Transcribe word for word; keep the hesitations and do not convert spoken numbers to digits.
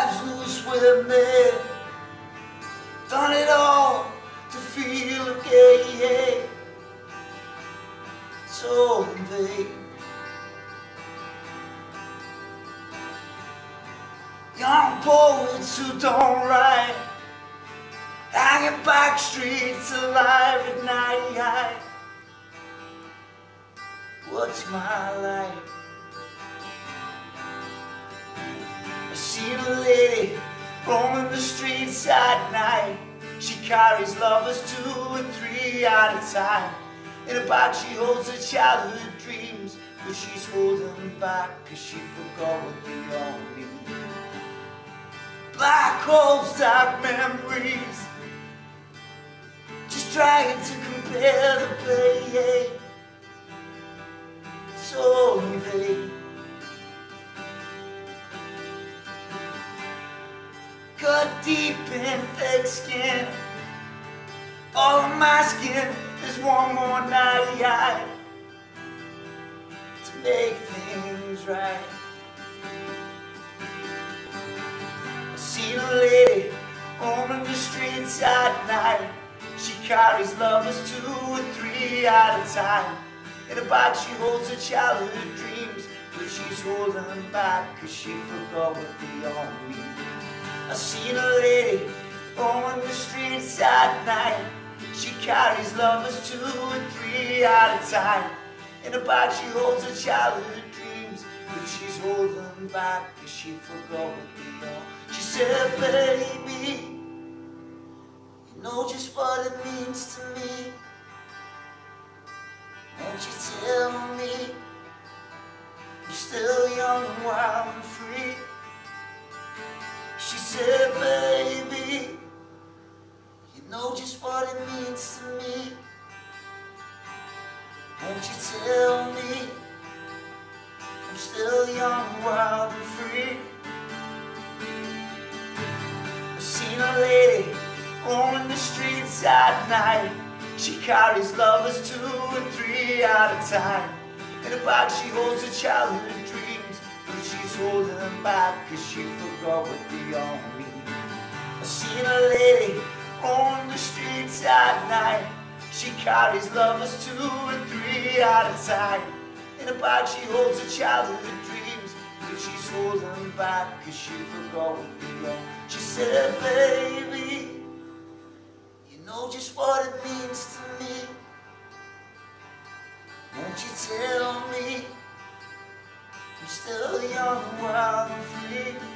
lives loose with me. Done it all to feel okay. So in vain. Young poets who don't write, hanging back streets alive at night. What's my life? I seen a lady roaming the streets at night. She carries lovers two or three at a time. In her bag she holds her childhood dreams, but she's holding back cause she forgot what they all mean. Black holes, dark memories, just trying to compare the play. It's all in vain. Cut deep in thick skin, all of my skin is one more night to make things right. I seen a lady roaming the streets at night. She carries lovers two or three at a time. In her bag she holds her childhood dreams, but she's holding back cause she forgot what they all mean. I seen a lady roaming the streets at night. She carries lovers two or three at a time. In her bag she holds her childhood dreams, but she's holding back cause she forgot what they are. She said, baby, you know just what it means to me. Won't you tell me you're still young and wild and free? She said, baby, you know just what it means to me. Won't you tell me I'm still young and wild and free? I've seen a lady roaming the streets at night. She carries lovers two or three at a time. In her bag she holds her childhood dreams, but she's holding back cause she forgot what they all mean. I seen a lady roaming the streets at night. She carries lovers two or three at a time. In her bag she holds her childhood dreams, but she's holding back cause she forgot what they all. She said, baby, you know just what it means to me. Won't you tell me I'm still young and wild and free?